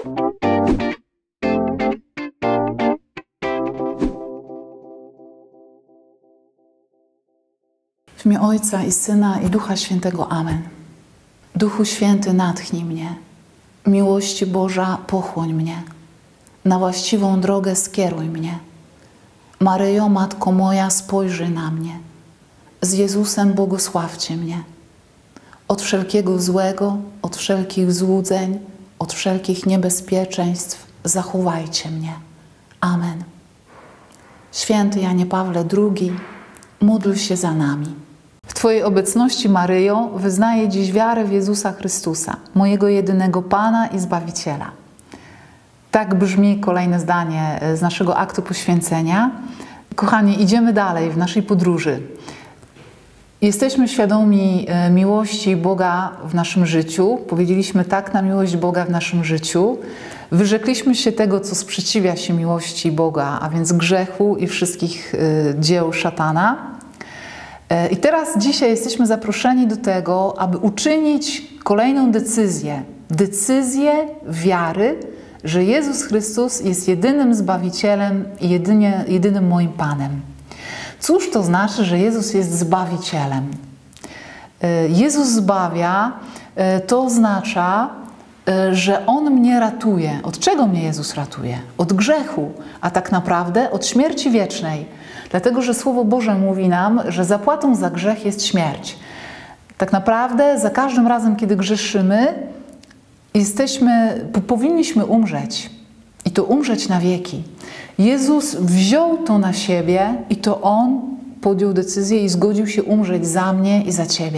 W imię Ojca i Syna i Ducha Świętego. Amen. Duchu Święty, natchnij mnie. Miłości Boża, pochłoń mnie. Na właściwą drogę skieruj mnie. Maryjo, Matko moja, spojrzyj na mnie. Z Jezusem błogosławcie mnie. Od wszelkiego złego, od wszelkich złudzeń, od wszelkich niebezpieczeństw zachowajcie mnie. Amen. Święty Janie Pawle II, módl się za nami. W Twojej obecności, Maryjo, wyznaję dziś wiarę w Jezusa Chrystusa, mojego jedynego Pana i Zbawiciela. Tak brzmi kolejne zdanie z naszego aktu poświęcenia. Kochani, idziemy dalej w naszej podróży. Jesteśmy świadomi miłości Boga w naszym życiu. Powiedzieliśmy tak na miłość Boga w naszym życiu. Wyrzekliśmy się tego, co sprzeciwia się miłości Boga, a więc grzechu i wszystkich dzieł szatana. I teraz dzisiaj jesteśmy zaproszeni do tego, aby uczynić kolejną decyzję. Decyzję wiary, że Jezus Chrystus jest jedynym Zbawicielem i jedynym moim Panem. Cóż to znaczy, że Jezus jest Zbawicielem? Jezus zbawia, to oznacza, że On mnie ratuje. Od czego mnie Jezus ratuje? Od grzechu, a tak naprawdę od śmierci wiecznej. Dlatego, że Słowo Boże mówi nam, że zapłatą za grzech jest śmierć. Tak naprawdę za każdym razem, kiedy grzeszymy, powinniśmy umrzeć. I to umrzeć na wieki. Jezus wziął to na siebie i to On podjął decyzję i zgodził się umrzeć za mnie i za Ciebie.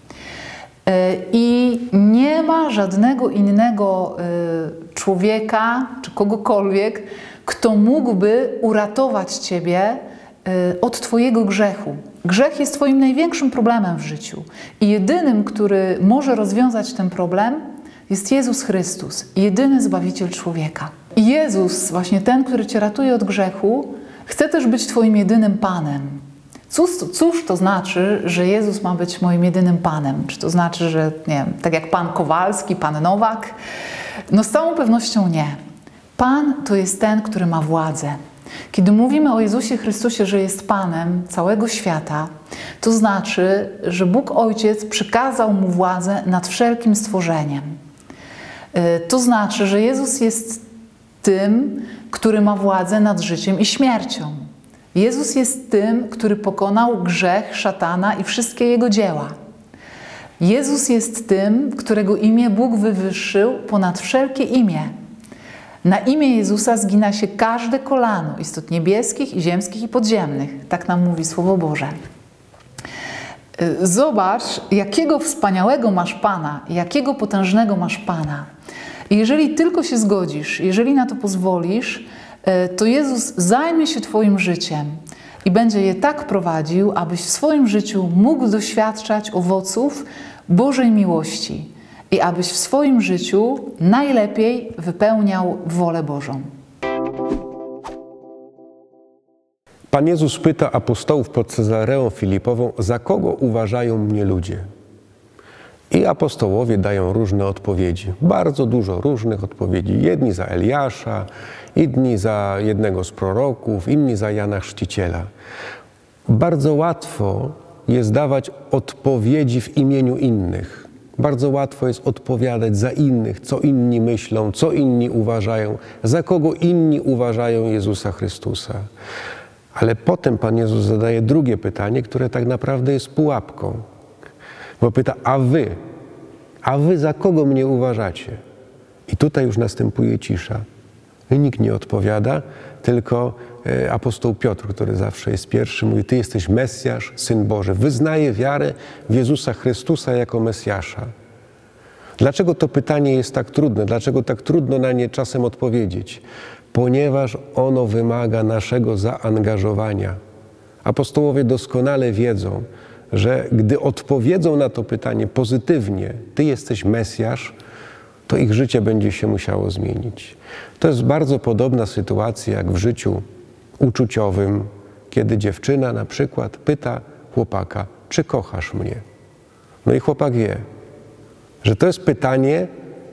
I nie ma żadnego innego człowieka czy kogokolwiek, kto mógłby uratować Ciebie od Twojego grzechu. Grzech jest Twoim największym problemem w życiu. I jedynym, który może rozwiązać ten problem, jest Jezus Chrystus, jedyny Zbawiciel człowieka. I Jezus, właśnie ten, który Cię ratuje od grzechu, chce też być Twoim jedynym Panem. Cóż to znaczy, że Jezus ma być moim jedynym Panem? Czy to znaczy, że nie wiem, tak jak Pan Kowalski, Pan Nowak? No z całą pewnością nie. Pan to jest ten, który ma władzę. Kiedy mówimy o Jezusie Chrystusie, że jest Panem całego świata, to znaczy, że Bóg Ojciec przykazał Mu władzę nad wszelkim stworzeniem. To znaczy, że Jezus jest tym, który ma władzę nad życiem i śmiercią. Jezus jest tym, który pokonał grzech, szatana i wszystkie jego dzieła. Jezus jest tym, którego imię Bóg wywyższył ponad wszelkie imię. Na imię Jezusa zgina się każde kolano istot niebieskich, i ziemskich, i podziemnych. Tak nam mówi Słowo Boże. Zobacz, jakiego wspaniałego masz Pana, jakiego potężnego masz Pana. I jeżeli tylko się zgodzisz, jeżeli na to pozwolisz, to Jezus zajmie się Twoim życiem i będzie je tak prowadził, abyś w swoim życiu mógł doświadczać owoców Bożej miłości i abyś w swoim życiu najlepiej wypełniał wolę Bożą. Pan Jezus pyta apostołów pod Cezareą Filipową, za kogo uważają mnie ludzie? I apostołowie dają różne odpowiedzi, bardzo dużo różnych odpowiedzi. Jedni za Eliasza, inni za jednego z proroków, inni za Jana Chrzciciela. Bardzo łatwo jest dawać odpowiedzi w imieniu innych. Bardzo łatwo jest odpowiadać za innych, co inni myślą, co inni uważają, za kogo inni uważają Jezusa Chrystusa. Ale potem Pan Jezus zadaje drugie pytanie, które tak naprawdę jest pułapką. Bo pyta, a wy za kogo mnie uważacie? I tutaj już następuje cisza. I nikt nie odpowiada, tylko apostoł Piotr, który zawsze jest pierwszy, mówi, Ty jesteś Mesjasz, Syn Boży. Wyznaje wiarę w Jezusa Chrystusa jako Mesjasza. Dlaczego to pytanie jest tak trudne? Dlaczego tak trudno na nie czasem odpowiedzieć? Ponieważ ono wymaga naszego zaangażowania. Apostołowie doskonale wiedzą, że gdy odpowiedzą na to pytanie pozytywnie, Ty jesteś Mesjasz, to ich życie będzie się musiało zmienić. To jest bardzo podobna sytuacja jak w życiu uczuciowym, kiedy dziewczyna na przykład pyta chłopaka, czy kochasz mnie? No i chłopak wie, że to jest pytanie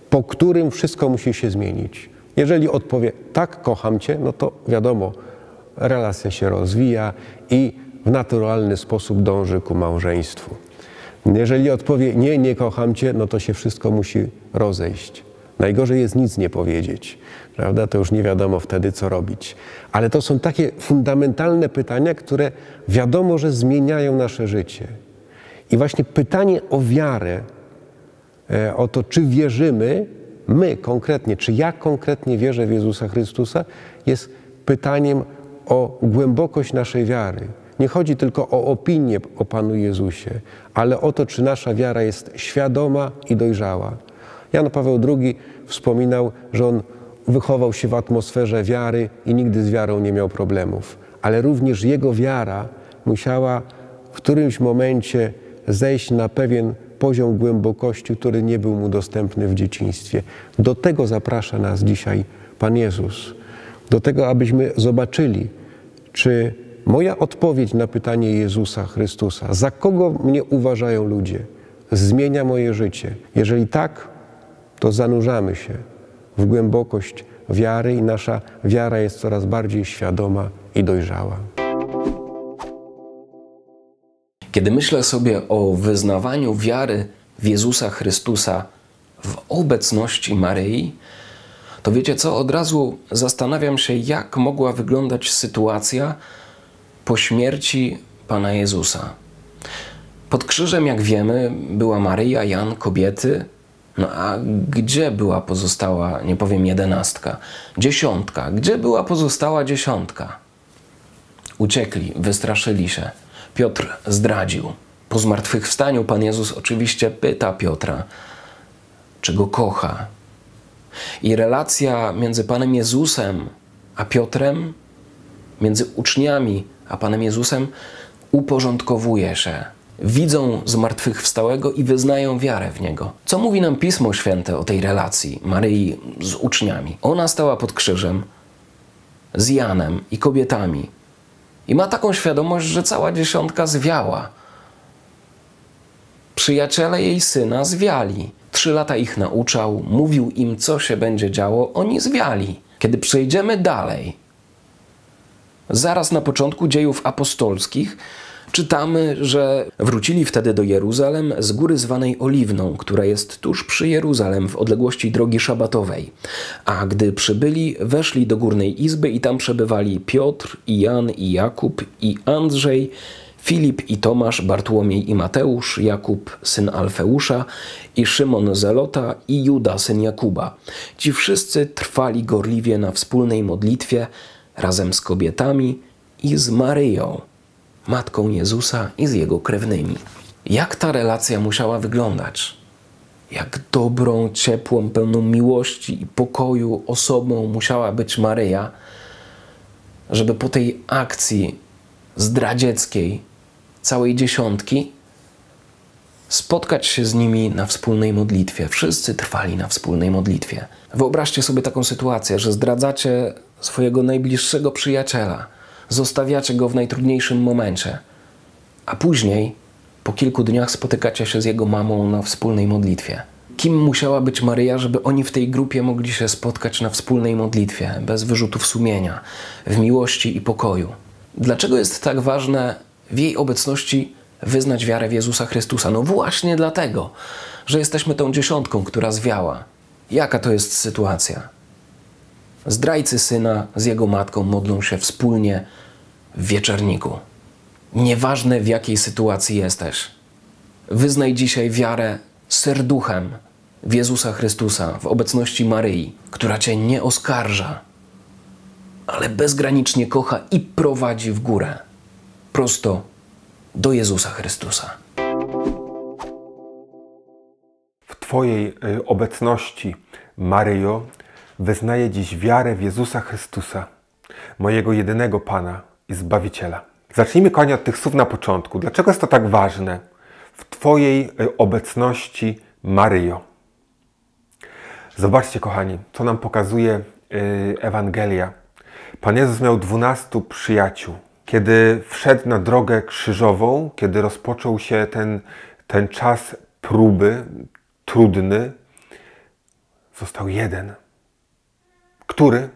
po którym wszystko musi się zmienić. Jeżeli odpowie tak, kocham Cię, no to wiadomo, relacja się rozwija i w naturalny sposób dąży ku małżeństwu. Jeżeli odpowie nie, nie kocham Cię, no to się wszystko musi rozejść. Najgorzej jest nic nie powiedzieć, prawda? To już nie wiadomo wtedy, co robić. Ale to są takie fundamentalne pytania, które wiadomo, że zmieniają nasze życie. I właśnie pytanie o wiarę, o to, czy wierzymy, my konkretnie, czy ja konkretnie wierzę w Jezusa Chrystusa, jest pytaniem o głębokość naszej wiary. Nie chodzi tylko o opinię o Panu Jezusie, ale o to, czy nasza wiara jest świadoma i dojrzała. Jan Paweł II wspominał, że on wychował się w atmosferze wiary i nigdy z wiarą nie miał problemów. Ale również jego wiara musiała w którymś momencie zejść na pewien poziom głębokości, który nie był mu dostępny w dzieciństwie. Do tego zaprasza nas dzisiaj Pan Jezus. Do tego, abyśmy zobaczyli, czy moja odpowiedź na pytanie Jezusa Chrystusa, za kogo mnie uważają ludzie, zmienia moje życie. Jeżeli tak, to zanurzamy się w głębokość wiary i nasza wiara jest coraz bardziej świadoma i dojrzała. Kiedy myślę sobie o wyznawaniu wiary w Jezusa Chrystusa w obecności Maryi, to wiecie co? Od razu zastanawiam się, jak mogła wyglądać sytuacja po śmierci Pana Jezusa. Pod krzyżem, jak wiemy, była Maryja, Jan, kobiety. No a gdzie była pozostała, nie powiem 11, 10? Gdzie była pozostała 10? Uciekli, wystraszyli się. Piotr zdradził. Po zmartwychwstaniu Pan Jezus oczywiście pyta Piotra, czy go kocha. I relacja między Panem Jezusem a Piotrem, między uczniami a Panem Jezusem uporządkowuje się. Widzą zmartwychwstałego i wyznają wiarę w Niego. Co mówi nam Pismo Święte o tej relacji Maryi z uczniami? Ona stała pod krzyżem z Janem i kobietami i ma taką świadomość, że cała 10 zwiała. Przyjaciele jej syna zwiali. 3 lata ich nauczał, mówił im, co się będzie działo, oni zwiali. Kiedy przejdziemy dalej, zaraz na początku Dziejów Apostolskich czytamy, że wrócili wtedy do Jeruzalem z góry zwanej Oliwną, która jest tuż przy Jeruzalem w odległości drogi szabatowej. A gdy przybyli, weszli do górnej izby i tam przebywali Piotr i Jan i Jakub i Andrzej, Filip i Tomasz, Bartłomiej i Mateusz, Jakub syn Alfeusza i Szymon Zelota i Juda syn Jakuba. Ci wszyscy trwali gorliwie na wspólnej modlitwie razem z kobietami i z Maryją, matką Jezusa i z Jego krewnymi. Jak ta relacja musiała wyglądać? Jak dobrą, ciepłą, pełną miłości i pokoju osobą musiała być Maryja, żeby po tej akcji zdradzieckiej całej 10 spotkać się z nimi na wspólnej modlitwie. Wszyscy trwali na wspólnej modlitwie. Wyobraźcie sobie taką sytuację, że zdradzacie swojego najbliższego przyjaciela, zostawiacie go w najtrudniejszym momencie, a później, po kilku dniach, spotykacie się z jego mamą na wspólnej modlitwie. Kim musiała być Maryja, żeby oni w tej grupie mogli się spotkać na wspólnej modlitwie, bez wyrzutów sumienia, w miłości i pokoju? Dlaczego jest tak ważne w jej obecności wyznać wiarę w Jezusa Chrystusa? No właśnie dlatego, że jesteśmy tą 10, która zwiała. Jaka to jest sytuacja? Zdrajcy syna z jego matką modlą się wspólnie w wieczorniku. Nieważne, w jakiej sytuacji jesteś, wyznaj dzisiaj wiarę serduchem w Jezusa Chrystusa w obecności Maryi, która cię nie oskarża, ale bezgranicznie kocha i prowadzi w górę, prosto do Jezusa Chrystusa. W Twojej obecności, Maryjo, wyznaję dziś wiarę w Jezusa Chrystusa, mojego jedynego Pana i Zbawiciela. Zacznijmy, kochani, od tych słów na początku. Dlaczego jest to tak ważne? W Twojej obecności, Maryjo. Zobaczcie, kochani, co nam pokazuje Ewangelia. Pan Jezus miał 12 przyjaciół. Kiedy wszedł na drogę krzyżową, kiedy rozpoczął się ten czas próby, trudny, Został jeden. Który?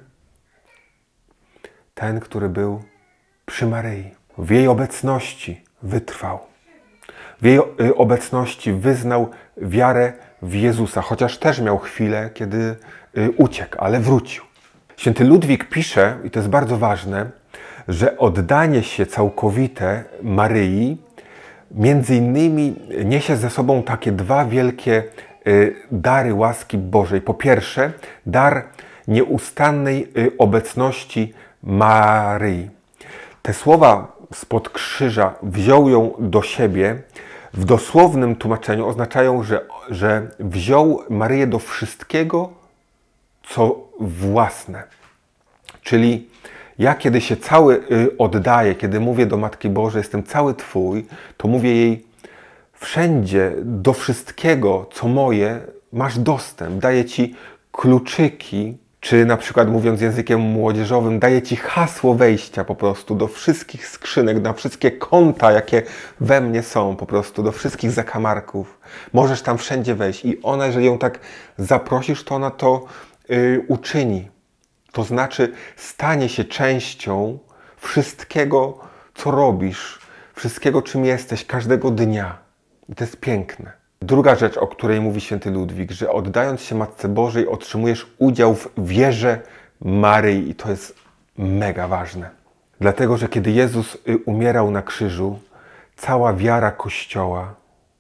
Ten, który był przy Maryi. W jej obecności wytrwał. W jej obecności wyznał wiarę w Jezusa, chociaż też miał chwilę, kiedy uciekł, ale wrócił. Święty Ludwik pisze, i to jest bardzo ważne, że oddanie się całkowite Maryi między innymi niesie ze sobą takie dwa wielkie dary łaski Bożej. Po pierwsze, dar nieustannej obecności Maryi. Te słowa spod krzyża wziął ją do siebie, w dosłownym tłumaczeniu oznaczają, że wziął Maryję do wszystkiego, co własne. Czyli ja, kiedy się cały oddaję, kiedy mówię do Matki Bożej, jestem cały Twój, to mówię jej wszędzie, do wszystkiego, co moje, masz dostęp. Daję Ci kluczyki, czy na przykład mówiąc językiem młodzieżowym, daję Ci hasło wejścia po prostu do wszystkich skrzynek, na wszystkie konta, jakie we mnie są po prostu, do wszystkich zakamarków. Możesz tam wszędzie wejść i ona, jeżeli ją tak zaprosisz, to ona to uczyni. To znaczy stanie się częścią wszystkiego, co robisz, wszystkiego, czym jesteś, każdego dnia. I to jest piękne. Druga rzecz, o której mówi święty Ludwik, że oddając się Matce Bożej otrzymujesz udział w wierze Maryi i to jest mega ważne. Dlatego, że kiedy Jezus umierał na krzyżu, cała wiara Kościoła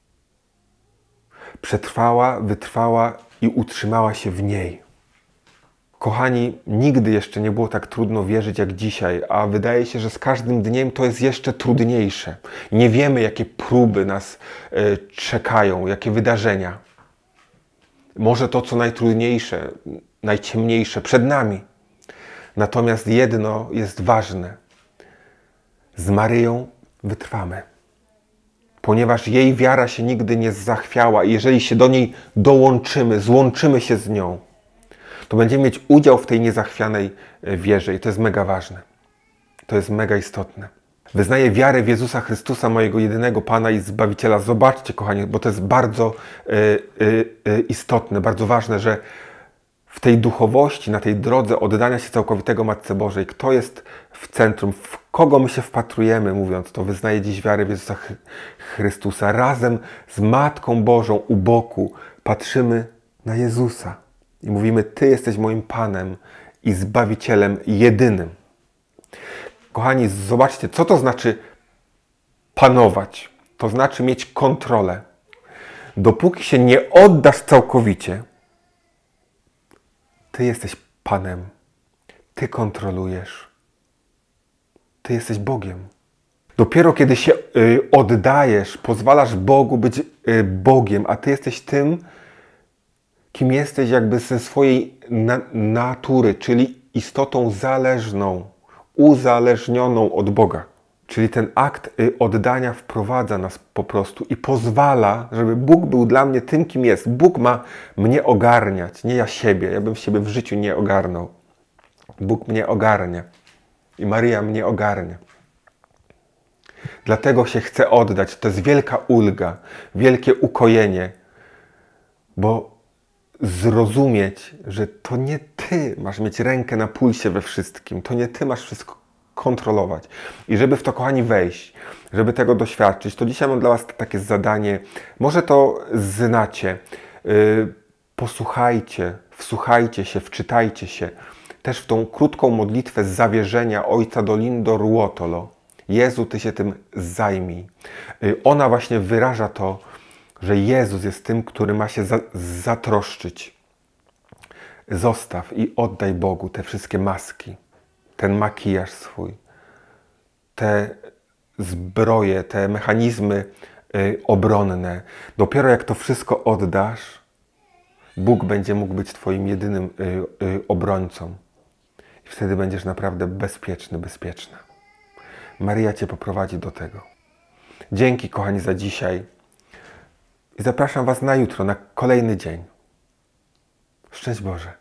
przetrwała, wytrwała i utrzymała się w niej. Kochani, nigdy jeszcze nie było tak trudno wierzyć jak dzisiaj, a wydaje się, że z każdym dniem to jest jeszcze trudniejsze. Nie wiemy, jakie próby nas czekają, jakie wydarzenia. Może to, co najtrudniejsze, najciemniejsze przed nami. Natomiast jedno jest ważne. Z Maryją wytrwamy. Ponieważ jej wiara się nigdy nie zachwiała i jeżeli się do niej dołączymy, złączymy się z nią, to będziemy mieć udział w tej niezachwianej wierze i to jest mega ważne. To jest mega istotne. Wyznaję wiarę w Jezusa Chrystusa, mojego jedynego Pana i Zbawiciela. Zobaczcie, kochani, bo to jest bardzo istotne, bardzo ważne, że w tej duchowości, na tej drodze oddania się całkowitego Matce Bożej, kto jest w centrum, w kogo my się wpatrujemy, mówiąc to, wyznaję dziś wiarę w Jezusa Chrystusa. Razem z Matką Bożą u boku patrzymy na Jezusa. I mówimy, Ty jesteś moim Panem i Zbawicielem jedynym. Kochani, zobaczcie, co to znaczy panować. To znaczy mieć kontrolę. Dopóki się nie oddasz całkowicie, Ty jesteś Panem. Ty kontrolujesz. Ty jesteś Bogiem. Dopiero kiedy się oddajesz, pozwalasz Bogu być Bogiem, a Ty jesteś tym, kim jesteś jakby ze swojej natury, czyli istotą zależną, uzależnioną od Boga. Czyli ten akt oddania wprowadza nas po prostu i pozwala, żeby Bóg był dla mnie tym, kim jest. Bóg ma mnie ogarniać, nie ja siebie. Ja bym siebie w życiu nie ogarnął. Bóg mnie ogarnia i Maryja mnie ogarnia. Dlatego się chcę oddać. To jest wielka ulga, wielkie ukojenie, bo zrozumieć, że to nie Ty masz mieć rękę na pulsie we wszystkim, to nie Ty masz wszystko kontrolować. I żeby w to, kochani, wejść, żeby tego doświadczyć, to dzisiaj mam dla Was takie zadanie, może to znacie, posłuchajcie, wsłuchajcie się, wczytajcie się też w tą krótką modlitwę z zawierzenia Ojca Dolindo Ruotolo. Jezu, Ty się tym zajmij. Ona właśnie wyraża to, że Jezus jest tym, który ma się zatroszczyć. Zostaw i oddaj Bogu te wszystkie maski, ten makijaż swój, te zbroje, te mechanizmy obronne. Dopiero jak to wszystko oddasz, Bóg będzie mógł być Twoim jedynym obrońcą. I wtedy będziesz naprawdę bezpieczny, bezpieczna. Maryja Cię poprowadzi do tego. Dzięki, kochani, za dzisiaj. I zapraszam Was na jutro, na kolejny dzień. Szczęść Boże.